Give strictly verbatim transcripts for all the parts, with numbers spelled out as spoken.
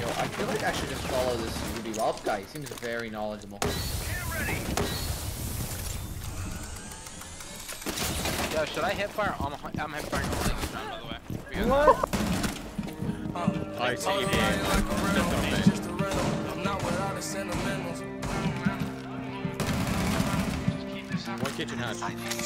Yo, I feel like I should just follow this Ruby Ralph guy. He seems very knowledgeable. Yo, should I hip fire? I'm, I'm hip firing all this round, by the way. What? I see you did. I'm not without a sentimentals. One kitchen hatch.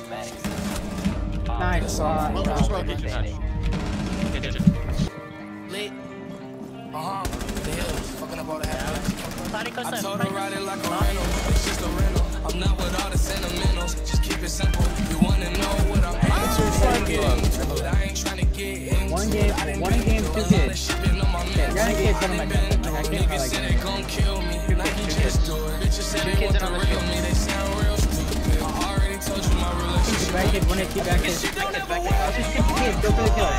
Nice shot. One kitchen hatch. Kitchen. Lit. Uh-huh. The hills. Fucking up all the habits. I told her ride it like a rental. It's just a rental. I'm not with all the sentimentals. Just keep it simple. You wanna know what I'm into? But I ain't trying to get into. One game, one game, two kids. Okay, you're gonna get some of my kids. Like, I can't Niggas said they gon' kill me. Nike just do it. Bitches said they want the real me. They sound real stupid. I already told you my relationship. Back kids, one hit, keep back kids. Just keep the kids, go for the kill.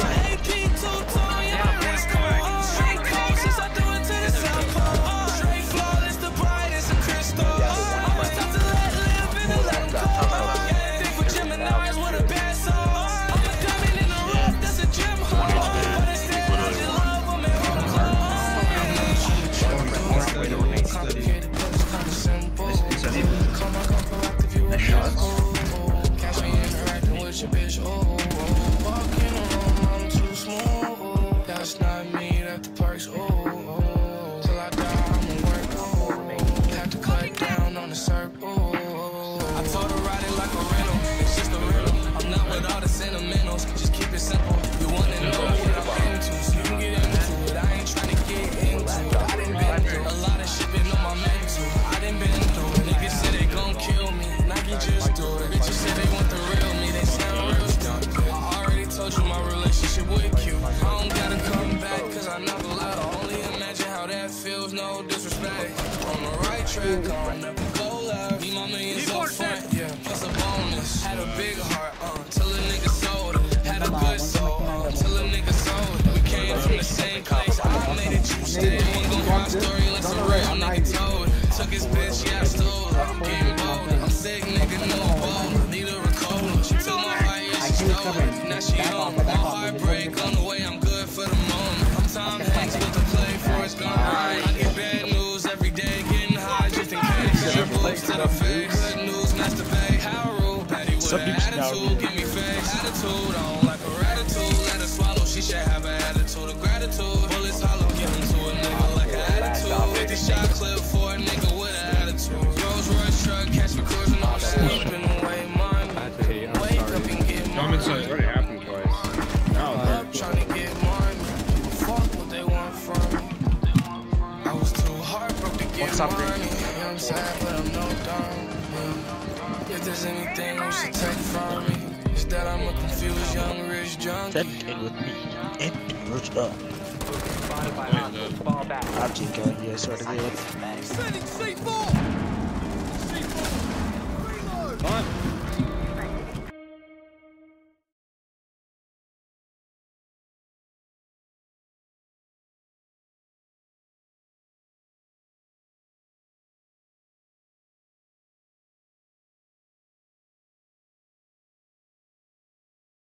No disrespect. On the right track, I'll never go left. Need my millions up front, yeah, plus a bonus. Had a big heart, uh, till a nigga sold it. Had a good soul, uh, till a nigga sold it. We came from the same place, I made it, you stayed. Ain't gon' cry story unless a real nigga told it. Took his bitch, yeah, I stole it. I'm getting bold. I'm sick, nigga, no bold. Need a Ricola. She took my heart, yeah, she stole it. Now she home. My heart break on the way, I'm good for the moment. I'm Tom Hanks with the play for it's gone right. I get bad news every day, getting high just in case. Triple to the face. Good news, master pay. How rude, Patty with an attitude. Give me face. Attitude, I don't like a ratitude. Let her swallow, she should have an attitude of gratitude. Bullets hollow, give them to a nigga like an attitude. fifty shot clip for a nigga with an attitude. Rolls Royce truck, catch me cruising on sleeping away money. Wake up and get money. It's already happened twice. Up trying to get money. Fuck what they want from me. I was too heartbroken to get money. Yeah, I'm sad, but I'm no dumb. Yeah. If there's anything you should take from me, it's that I'm a confused young rich junkie. Check in with me and merge up. Ball back. Object gun, yeah, sort of good. Sending C four!